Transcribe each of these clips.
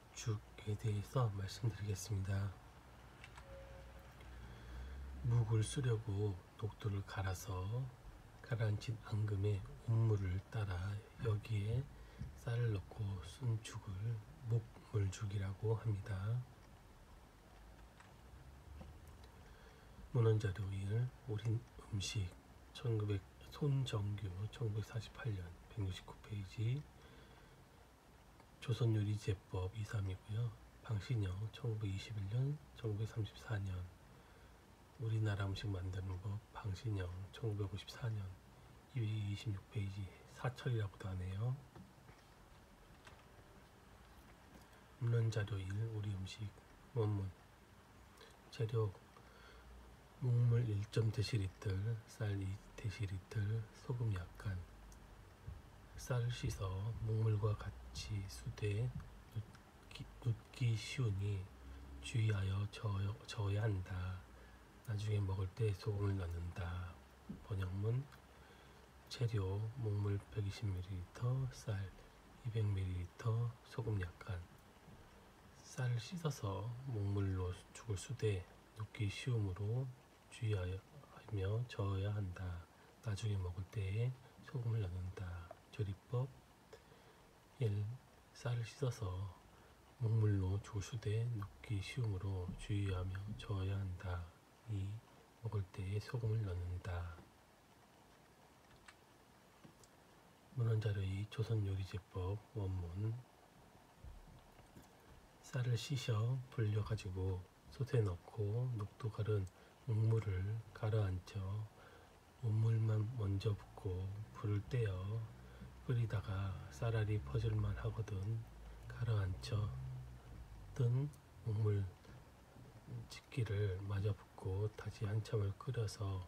죽에 대해서 말씀드리겠습니다. 묵을 쓰려고 녹두를 갈아서 가라앉힌 앙금에 온물을 따라 여기에 쌀을 넣고 쓴 죽을 묵물죽이라고 합니다. 문헌자료 1 우린 음식 손정규 1948년 169페이지 조선요리제법 2.3이고요. 방신영 1921년 1934년 우리나라 음식 만드는 법 방신영 1954년 226페이지 사철이라고도 하네요. 문헌자료 1 우리 음식 원문 재료 묵물 1.dl, 쌀 2dl, 소금 약간. 쌀을 씻어 묵물과 같이 수대에 눕기 쉬우니 주의하여 저어야 한다. 나중에 먹을 때 소금을 넣는다. 번역문 재료 묵물 120ml, 쌀 200ml, 소금 약간. 쌀을 씻어서 묵물로 죽을 수대에 눕기 쉬우므로 주의하며 저어야 한다. 나중에 먹을 때에 소금을 넣는다. 조리법 1. 쌀을 씻어서 묵물로 죽을 수대에 눕기 쉬우므로 주의하며 저어야 한다. 2. 먹을 때에 소금을 넣는다. 문헌자료 2 조선요리제법 원문 쌀을 씻어 불려가지고 솥에 넣고 녹두 갈은 묵물을 가라앉혀 온물만 먼저 붓고 불을 떼어 끓이다가 쌀알이 퍼질만 하거든 가라앉혀 뜬 묵물 집기를 마저 붓고 다시 한참을 끓여서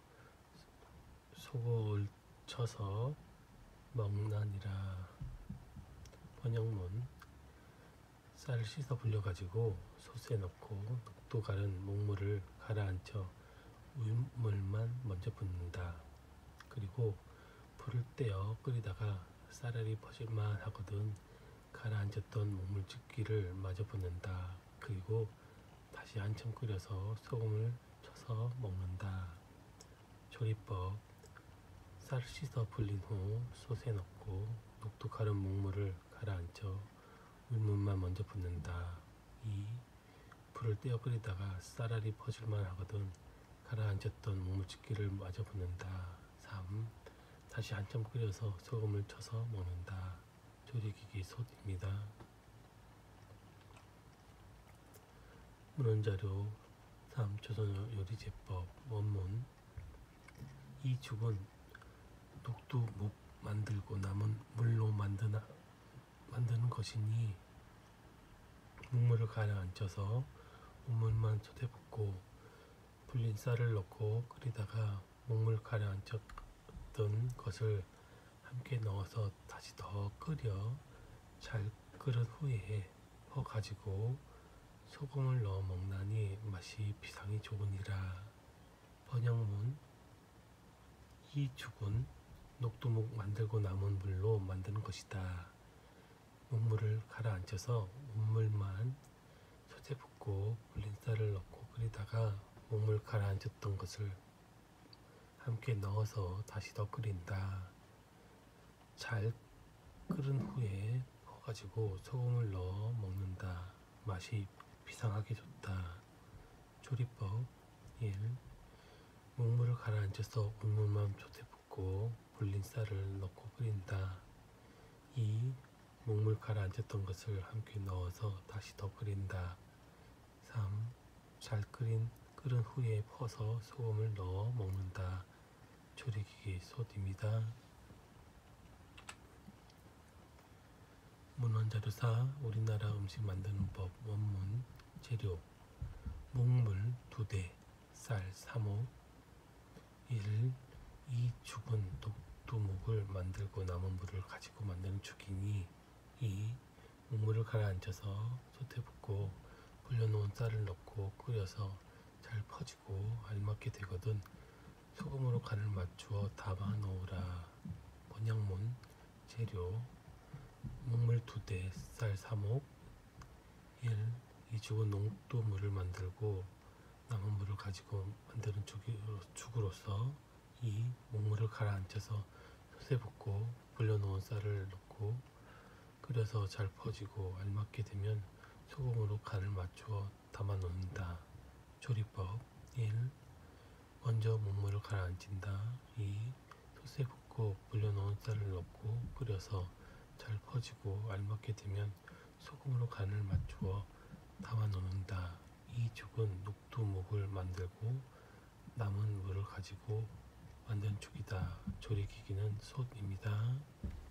소고를 쳐서 먹나니라. 번역문 쌀을 씻어 불려가지고 솥에 넣고 녹두 갈은 묵물을 가라앉혀 우물만 먼저 붓는다. 그리고 불을 떼어 끓이다가 쌀알이 퍼질만 하거든 가라앉았던 묵물집기를 마저 붓는다. 그리고 다시 한참 끓여서 소금을 쳐서 먹는다. 조리법 쌀을 씻어 불린 후 솥에 넣고 녹두 갈은 묵물을 가라앉혀 우물만 먼저 붓는다. 2. 불을 떼어 끓이다가 쌀알이 퍼질만 하거든 가라앉았던 묵물집기를 마저 붓는다. 3. 다시 한참 끓여서 소금을 쳐서 먹는다. 조리기기 솥입니다. 문헌자료 3. 조선요리제법 원문 이 죽은 녹두 묵 만들고 남은 물로 만드는 것이니 묵물을 가라앉혀서 우물만 솥에 붓고 불린 쌀을 넣고 끓이다가 묵물 가라앉혔던 것을 함께 넣어서 다시 더 끓여 잘 끓은 후에 퍼가지고 소금을 넣어 먹나니 맛이 비상이 좋으니라. 번역문 이 죽은 녹두묵 만들고 남은 물로 만드는 것이다. 묵물을 가라앉혀서 우물만 솥에 붓고 불린 쌀을 넣고 끓이다가 묵물 가라앉혔던 것을 함께 넣어서 다시 더 끓인다. 잘 끓은 후에 퍼가지고 소금을 넣어 먹는다. 맛이 비상하게 좋다. 조리법 1. 묵물을 가라앉혀서 우물만 솥에 붓고 불린 쌀을 넣고 끓인다. 2. 묵물 가라앉혔던 것을 함께 넣어서 다시 더 끓인다. 3. 잘 끓은 후에 퍼서 소금을 넣어 먹는다. 조리기기 솥입니다. 문헌자료 4 우리나라 음식 만드는 법 원문 재료 묵물 2대 쌀 3호 1. 이 죽은 녹두묵을 만들고 남은 물을 가지고 만드는 죽이니 2. 묵물을 가라앉혀서 솥에 붓고 불려놓은 쌀을 넣고 끓여서 잘 퍼지고 알맞게 되거든 소금으로 간을 맞추어 담아 넣으라. 번역문 재료 묵물 2대 쌀 3옥 죽은 녹두물을 만들고 남은 물을 가지고 만드는 죽으로서 이 목물을 가라앉혀서 솥에 붓고 불려놓은 쌀을 넣고 끓여서 잘 퍼지고 알맞게 되면 소금으로 간을 맞추어 담아 놓는다. 조리법 1. 먼저 목물을 가라앉힌다. 2. 솥에 붓고 불려놓은 쌀을 넣고 끓여서 잘 퍼지고 알맞게 되면 소금으로 간을 맞추어 담아 놓는다. 이 죽은 녹두묵을 만들고 남은 물을 가지고 만든 죽이다. 조리기기는 솥입니다.